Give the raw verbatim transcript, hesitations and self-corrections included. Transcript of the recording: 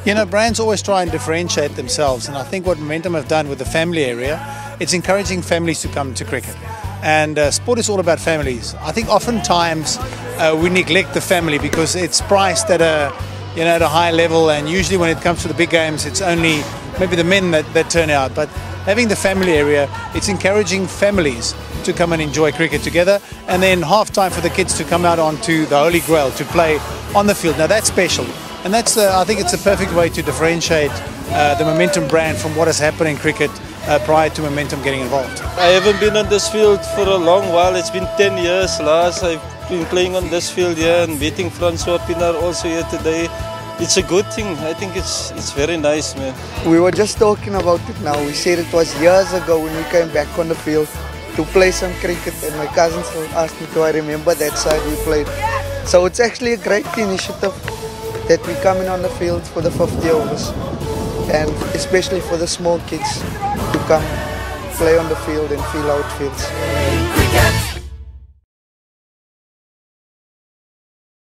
You know, brands always try and differentiate themselves, and I think what Momentum have done with the family area, it's encouraging families to come to cricket. And uh, sport is all about families. I think oftentimes uh, we neglect the family because it's priced at a, you know, at a high level, and usually when it comes to the big games, it's only maybe the men that, that turn out. But having the family area, it's encouraging families to come and enjoy cricket together, and then half time for the kids to come out onto the Holy Grail to play on the field. Now that's special, and that's the, I think it's a perfect way to differentiate uh, the Momentum brand from what has happened in cricket uh, prior to Momentum getting involved. I haven't been on this field for a long while. It's been ten years last I've been playing on this field here, and meeting Francois Pienaar also here today. It's a good thing. I think it's it's very nice, man. We were just talking about it now. We said it was years ago when we came back on the field to play some cricket, and my cousins asked me, do I remember that side we played? So it's actually a great initiative that we come in on the field for the fifty overs, and especially for the small kids to come play on the field and feel how it feels.